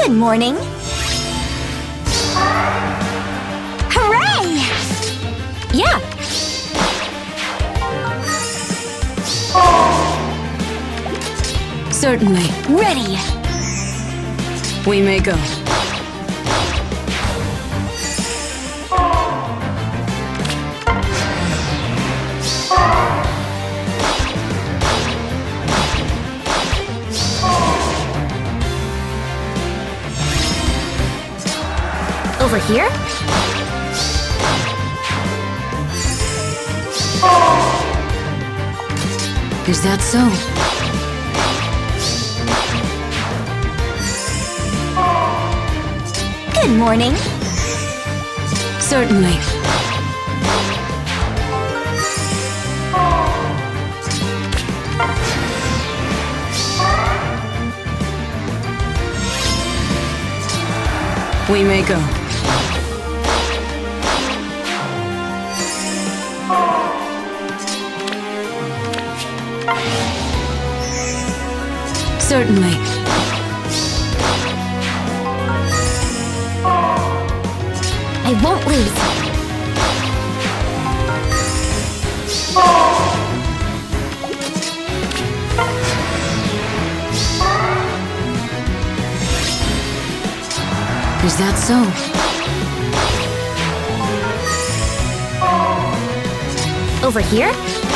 Good morning. Hooray! Yeah. Certainly. Ready. We may go. Over here? Is that so? Good morning. Certainly. We may go. Certainly. I won't lose. Is that so? Over here?